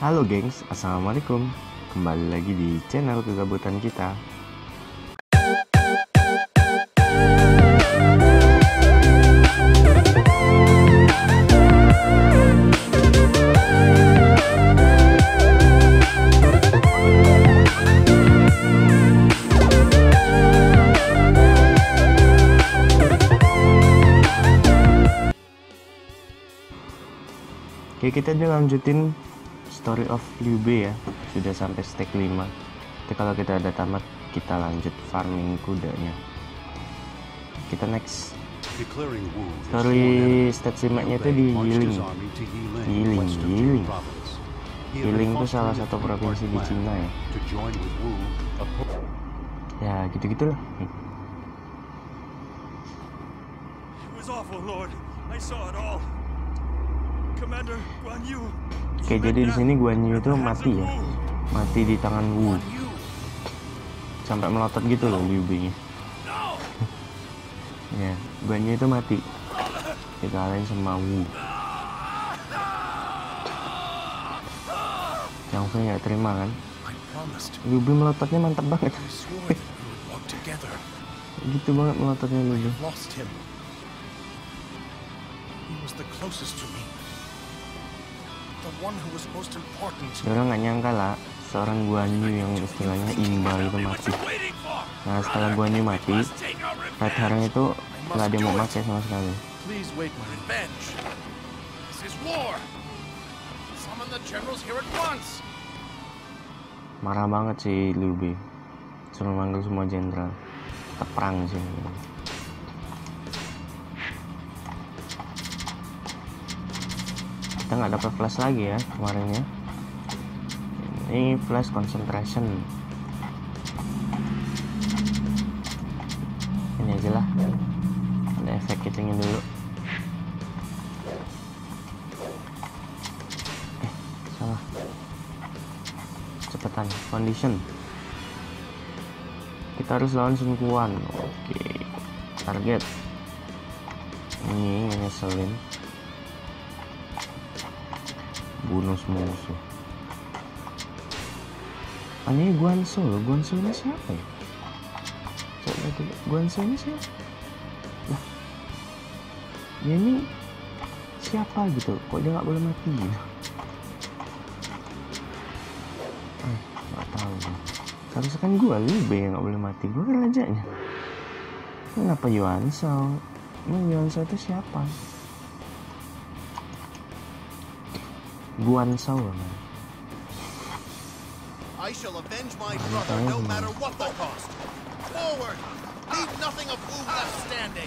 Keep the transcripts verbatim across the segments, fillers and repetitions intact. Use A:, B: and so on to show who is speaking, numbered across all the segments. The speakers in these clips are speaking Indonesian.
A: Halo gengs, assalamualaikum. Kembali lagi di channel kegabutan kita. Oke, kita dilanjutin Story of Liu Bei ya. Sudah sampai stage lima. Jadi kalau kita udah tamat, kita lanjut farming kudanya. Kita next. Story stage lima nya itu di Yiling. Yiling, Yiling. Yiling itu salah satu provinsi di Cina ya. Ya, gitu-gitulah. Oke, jadi di sini Guan Yu itu mati ya, mati di tangan Wu, sampai melotot gitu loh Liu Bei-nya. Ya, Guan Yu itu mati, dikalahin sama Wu. Yang saya nggak terima kan, Liu Bei melototnya mantap banget. Gitu banget melototnya Liu Bei. Orang nggak nyangka lah seorang Guan Yu yang istilahnya imbal itu mati. Nah, setelah Guan Yu mati, Red Herring itu nggak dia mau pakai sama sekali. Marah banget sih Liu Bei, suruh manggil semua jenderal, kita perang sih. Kita nggak dapat flash lagi ya kemarinnya. Ini flash concentration. Ini aja lah. Ada efek kitanya dulu. Eh, salah. Cepetan. Condition. Kita harus lawan Sun Quan. Oke. Target. Ini ngeselin. Bunuh musuh. Aneh Guanzhou loh, Guanzhou ini siapa ya? Coba coba, Guanzhou ini siapa? Nah, dia ini siapa gitu? Kok dia nggak boleh mati gitu? Eh, nggak tahu. Harusnya kan gue Liu Bei yang nggak boleh mati, gue kan rajanya. Kenapa Yuanzhou? Ini Yuanzhou itu siapa? Guanzhou man.
B: I shall avenge my brother no matter what the cost. Forward! Leave nothing of Wu left standing.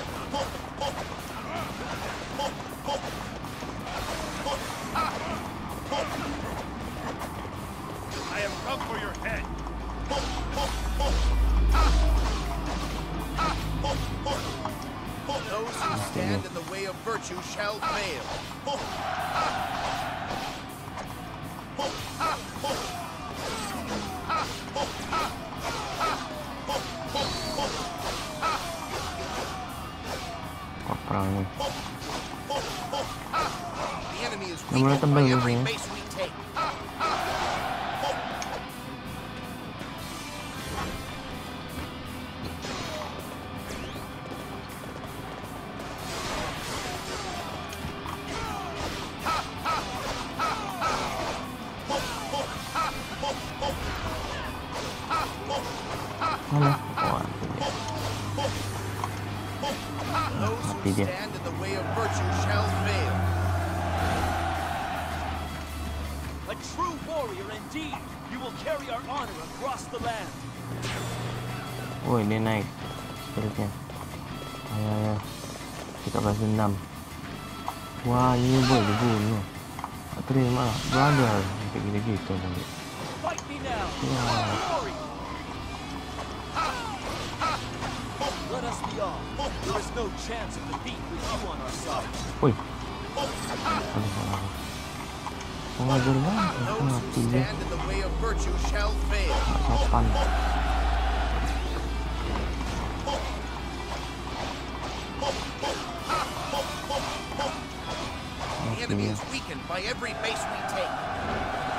B: I have come for your head. Those who stand in the way of virtue shall fail.
A: Perang nih. Nggak boleh tebal musuhnya. Mana? Oh, mati dia. Oh, ini naik spiritnya. Ayo, ayo. Kita balas dendam. Wah, ini boleh dibunuh. Gak terima lah. Belajar. Kayak gitu-gitu nanti. Ya. Wih. Aduh, aduh. Pengajar banget. Mati dia. Gak sopan.
B: enemy is weakened by every base we take.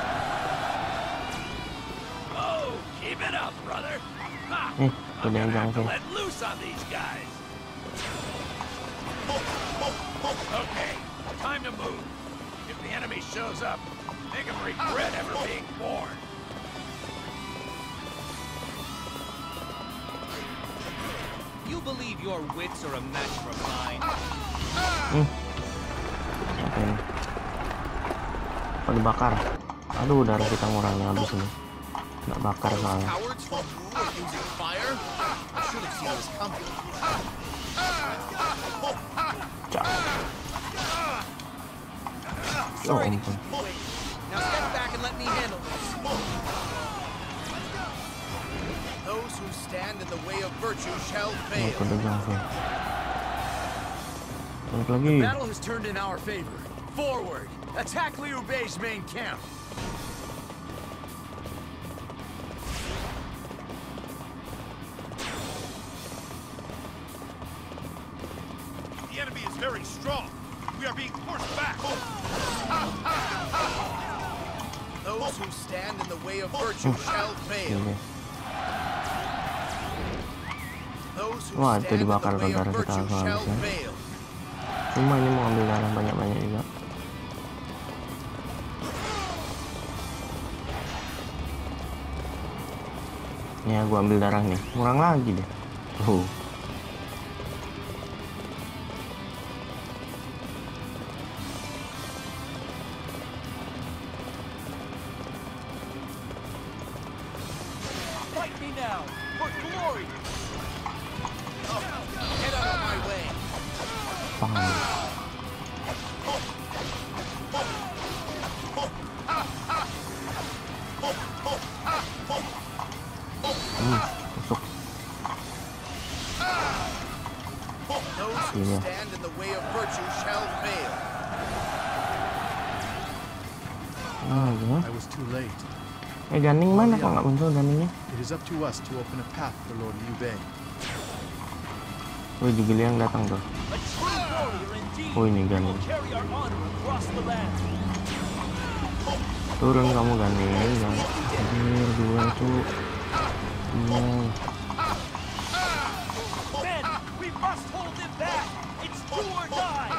A: Eh, udah yang jangan sih.
C: Let loose on these guys. Okay, time to move. If the enemy shows up, make them regret ever being born.
D: You believe your wits are a match for mine?
A: Hmm. Apa ini? Oh, dibakar. Aduh, darah kita ngurangnya habis ini. Nggak bakar soalnya.
B: Cowards who are using fire? I should have seen this coming.
A: Cak. Oh,
D: Sorry to
A: ampun.
D: keep you waiting. Now step back and let me handle this.
B: Those who stand in the way of virtue shall
A: Oh,
B: fail.
A: udah jangan sih. Balik lagi.
C: Battle has turned in our favor. Forward! Attack Liu Bei's main camp!
B: The enemy is very strong. We are being forced back. Those who stand in the way of virtue shall fail.
A: Ini.
B: Those who
A: Wah, itu
B: stand in
A: dibakar
B: the way
A: darah
B: of
A: kita
B: virtue shall
A: habisnya.
B: fail.
A: Cuma ini mau ambil darah banyak-banyak juga. Ya, gua ambil darah nih. Kurang lagi deh. Tuh.
D: Fight me now, for glory!
B: Get out of my way.
A: Paham. Hmm, masuk.
B: Those who
A: Iya.
B: stand in the way of virtue shall fail.
A: Ah, gimana?
E: I was too late.
A: Eh, Ganing mana? Kok nggak muncul Ganingnya?
E: It is up to us to open a path for Lord Liu Bei.
A: Wih, Jigili yang datang tuh.
D: A true warrior indeed!
A: Oh, ini
D: We
A: Ganing.
D: will carry our honor across the land.
A: Turun kamu Ganing. Jangan. Anjir, dua itu. Iya.
D: Men, we must hold them back! It's do or die!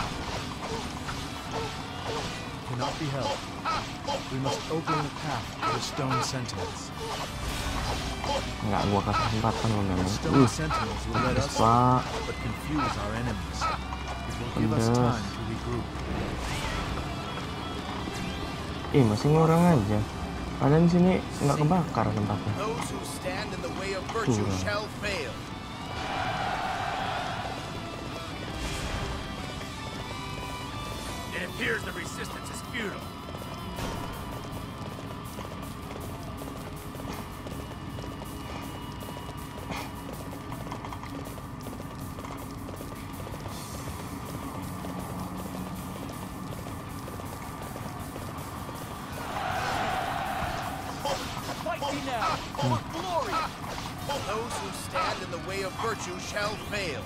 E: Cannot be held. We must open the path for the stone sentinels.
A: Nggak gua kasih kesempatan lo
E: The
A: Ganing.
E: stone
A: Uh,
E: sentinels will let us
A: Pak.
E: but confuse our enemies. It will give us
A: Pedas.
E: time to regroup.
A: Ih, masih ngurang aja. Padahal di sini nggak kebakar tempatnya.
B: Those who stand in the way of virtue
A: Tuh.
B: shall fail.
C: It appears the resistance is futile.
D: Fight me now, for glory!
B: Those who stand in the way of virtue shall fail.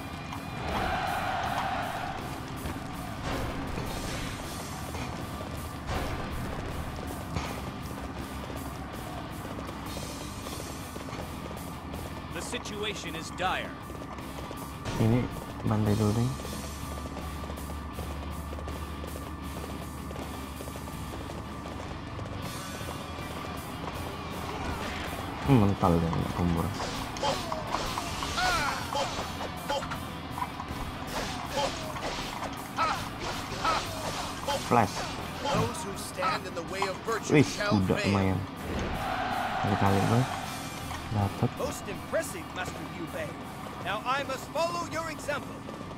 D: The situation is dire.
A: Ini bantai dulu deh. Hmm, mental deh, nggak kumbur. Flash.
B: Those who stand in the way of virtue
A: Wih,
B: shall
A: udah
B: fail.
A: lumayan. Kali-kali bro. Dapat.
D: Most impressive, Master Liu Bei. Now I must follow your example.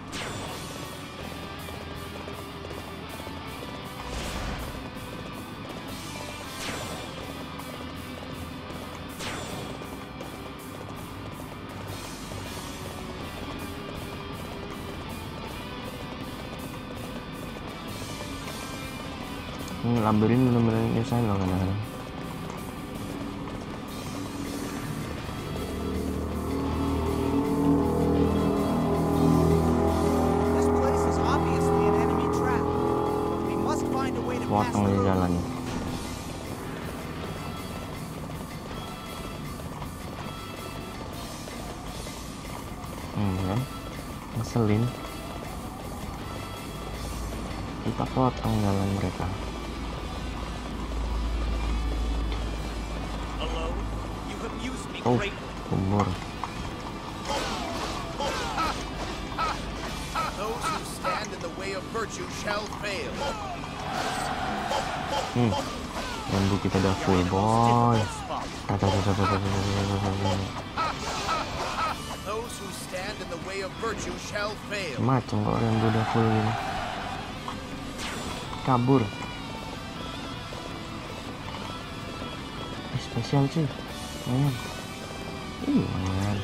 A: Ini labirin bener-bener nyusahin loh kadang-kadang.
F: This place is obviously an enemy trap. We must find a way to pass
A: Potong di
F: through.
A: jalannya. ngeselin. Kita potong jalan mereka.
D: Alone, you amuse me
A: Oh,
D: greatly.
A: kumur.
B: Those who stand in the way of virtue shall fail.
A: Hmm. Bambu kita udah full, boy.
D: Spot.
A: Tata, tata, tata, tata, tata, tata.
B: Those who stand in the way of virtue shall fail.
A: Macam kok Rambo udah full ini. Kabur. Eh, spesial cuy. Lumayan. Ih, lumayan.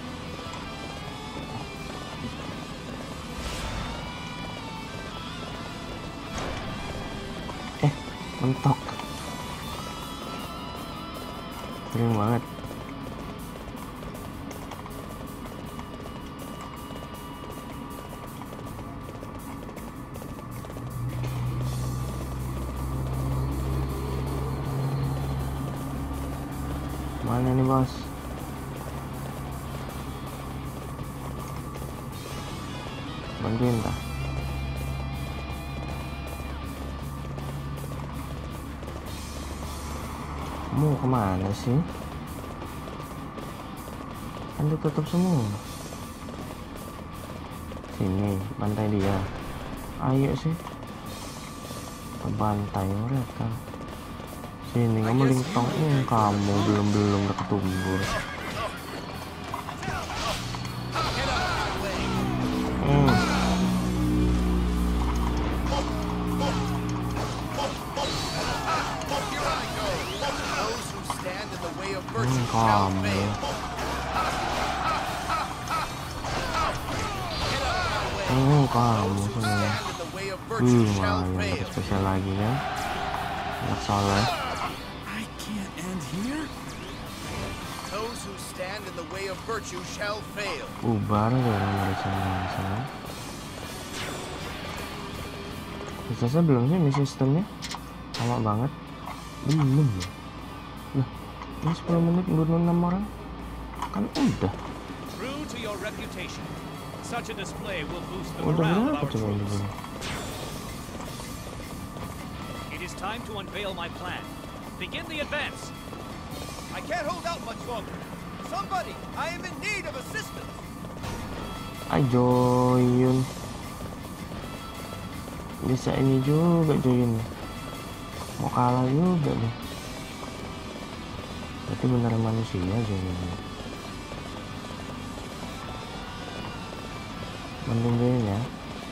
A: Eh, mentok. Keren banget. Mana nih bos? Bantuin tak? Mau kemana sih? Kan ditutup semua. Sini, bantai dia. Ayo sih. Bantai mereka. Sini kamu lintong, hmm, kamu belum belum udah ketumbur. Hmm. Hmm, kamu. Hmm, kamu semua. Hmm, lumayan dapat spesial lagi kan? Nggak salah. Ubar aja orang dari sana sana. Bisa belum sih ini sistemnya? Lama banget. Belum ya? Nah, ini sepuluh menit bunuh enam orang? Kan udah.
D: True to your reputation, such a display will boost the
A: Udah
D: morale of
A: berapa
D: our
A: coba ini?
D: troops. It is time to unveil my plan. Begin the advance.
F: I can't hold out much longer. Somebody, I am in need of assistance.
A: Ay, Joyun. Bisa ini juga Joyun. Mau kalah juga nih. Berarti beneran manusia Joyun. Mending Joyun ya.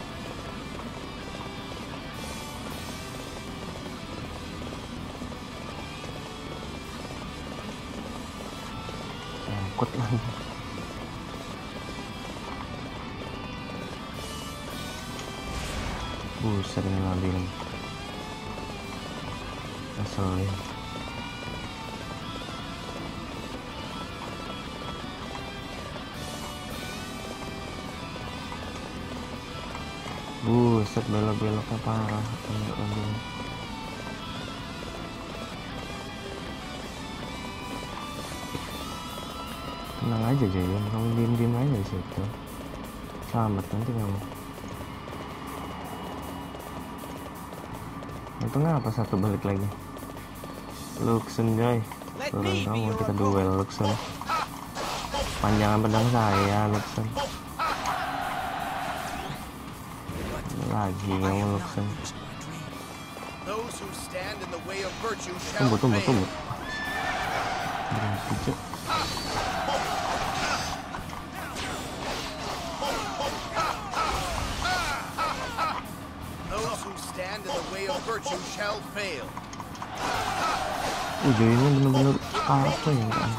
A: Takut lagi. Buset ini labirin. Keselin. Buset belok-beloknya parah. Ini labirin. Tenang aja Jayon, kamu diem-diem aja di situ. Selamat nanti kamu. Itu ngapa satu balik lagi? Luxen Joy. Turun kamu kita duel Luxen. Panjangan pedang saya Luxen. Lagi kamu Luxen. Tunggu tunggu tunggu. Berhenti cek.
B: Virtue shall fail.
A: Udah ini bener-bener apa ya kan?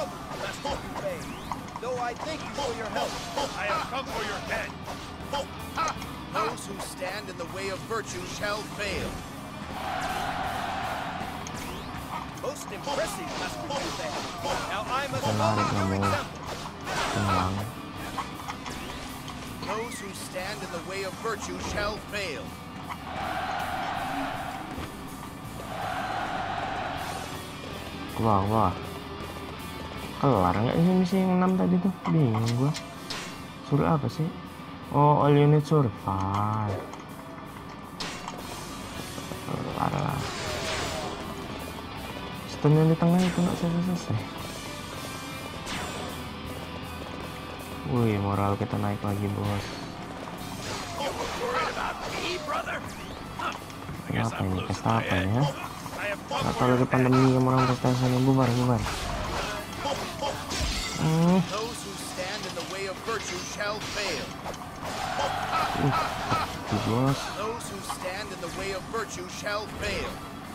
F: Though I thank you for your help.
C: I have come for your head.
B: Those who stand in the way of virtue shall fail.
F: Most impressive, Master Yubei. Now I must
A: Menarik
F: follow your
A: kamu.
F: example.
A: Tenang.
B: Those who stand in the way of virtue shall fail.
A: Wah wah. Kelar nggak sih misi yang enam tadi tuh? Bingung gua. Suruh apa sih? Oh, all unit survive. Parah. Stun yang di tengah itu nggak selesai-selesai. Wih, moral kita naik lagi, bos. Kenapa ini? Pesta apa ya? Nggak tahu lagi pandemi yang orang pesta sana. Bubar, bubar. Hmm.
B: Those who stand in the way of virtue shall fail.
A: Uh, bos.
B: Those who stand in the way of virtue shall fail.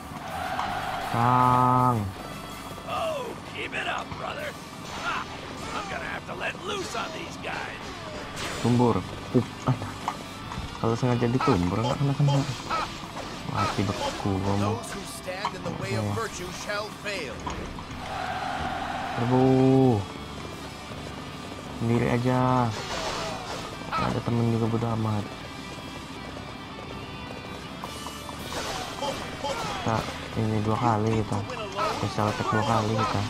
A: Kang.
C: Oh, keep it up, brother. Ah, I'm gonna have to let loose on these guys.
A: Tumbur. Uh, ah. Kalau sengaja ditumbur nggak kena kena. Mati beku kamu.
B: Those who stand in the way of virtue shall fail.
A: Serbu. Sendiri aja. Ada temen juga bodo amat. Kita ini dua kali kita. Special attack dua kali kita.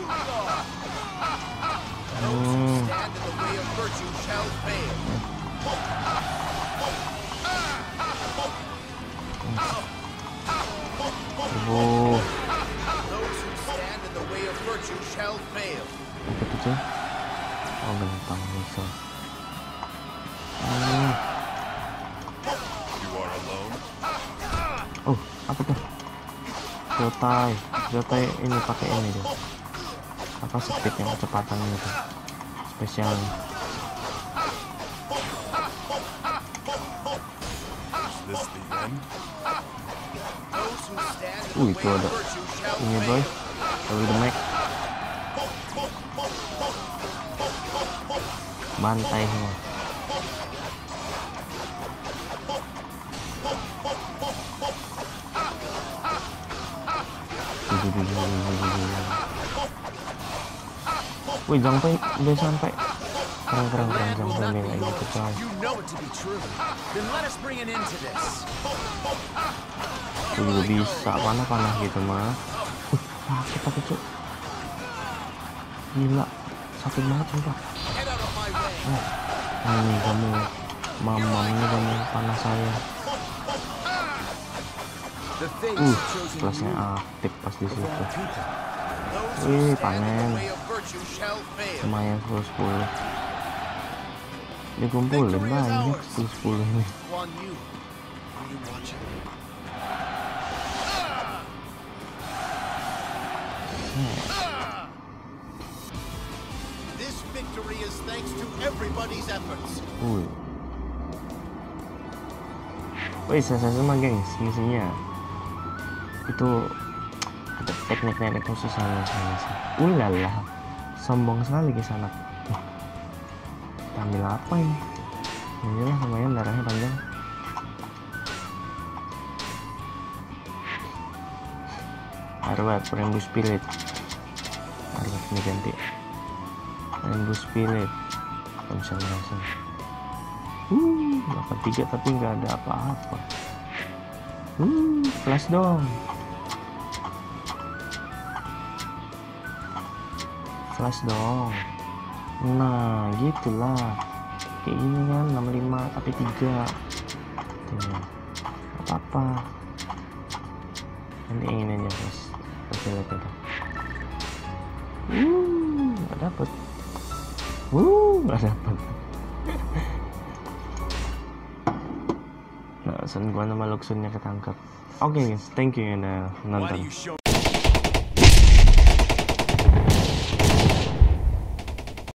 A: Hmm.
B: Stand in the way of virtue shall fail.
A: Serbu.
B: Those who stand in the way of virtue shall fail.
A: Apa itu cuy? Oh, gampang bisa. Hmm.
B: You are alone.
A: Oh, apa tuh? Jotai, Jotai ini pakai ini deh. Apa speed yang kecepatan itu? Spesial.
B: Is this the end? Those who stand in
A: Uh,
B: the
A: itu
B: way of
A: ada
B: virtue shall
A: ini boy.
B: fail.
A: Kalau the mic. Bantai semua. Wih, jangan sampai udah sampai. Keren keren keren jangan sampai kayak gitu coy.
B: You know it to be true. Then let us bring an end to this.
A: Itu juga bisa panah-panah gitu mah. Uh, sakit tapi cuy. Gila, sakit banget sumpah.
B: Get out of my way.
A: Oh, ini kamu, mama ini kamu panah saya.
B: The fates
A: Uh,
B: have chosen
A: kelasnya
B: you.
A: aktif pas di situ.
B: Those who
A: Wih,
B: stand in
A: panen.
B: the way of virtue shall fail.
A: Lumayan sepuluh sepuluh. Dikumpulin banyak sepuluh sepuluh ini.
B: Guan Yu, are you watching? This victory is thanks to everybody's efforts.
A: Wih. Wih, saya sama gengs misinya. Itu ada teknik-teknik khusus sama saya sih. Ulala, sombong sekali ke sana. Wah, kita ambil apa ini? Inilah lumayan darahnya panjang. Arwat, Rainbow Spirit. Arwat ini ganti. Rainbow Spirit. Konsentrasi. Uh, delapan tiga tapi nggak ada apa-apa. Uh, flash dong. Flash dong. Nah, gitulah. Kayak gini kan, enam puluh lima tapi tiga. Tuh. Apa-apa. Nanti ingin aja, guys. Oke, lihat itu. Uh, nggak dapet. Uh, nggak dapet. Nah, sen gua nama Luxunnya ketangkap. Oke, okay, guys, thank you yang udah nonton.